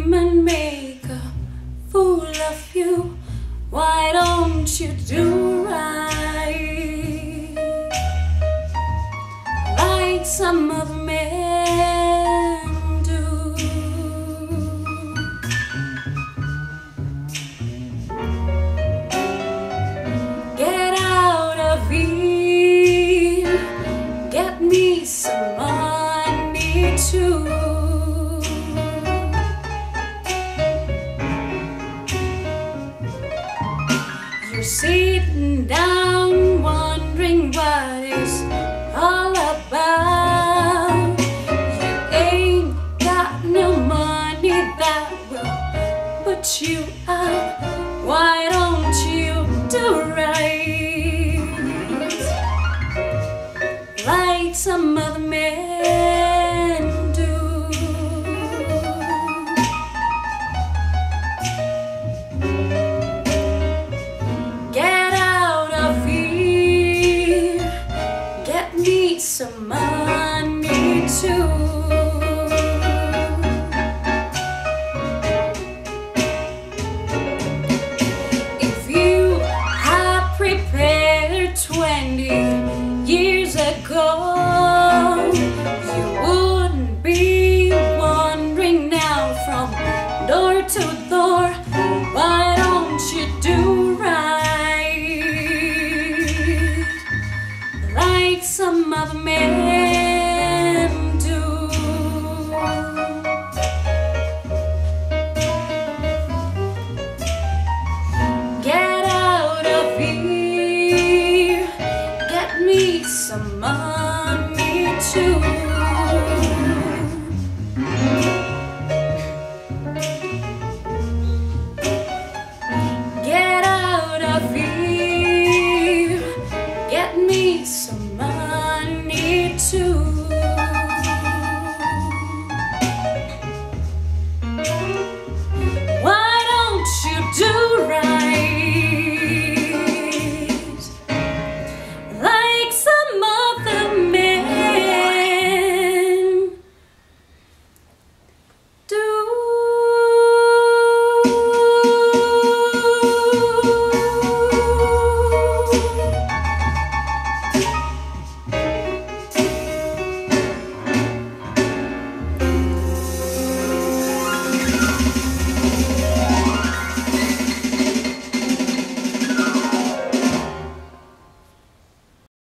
women make a fool of you. Why don't you do right like some other men do? Get out of here, get me some money too. You're sitting down wondering what it's all about. You ain't got no money that will put you out. Why don't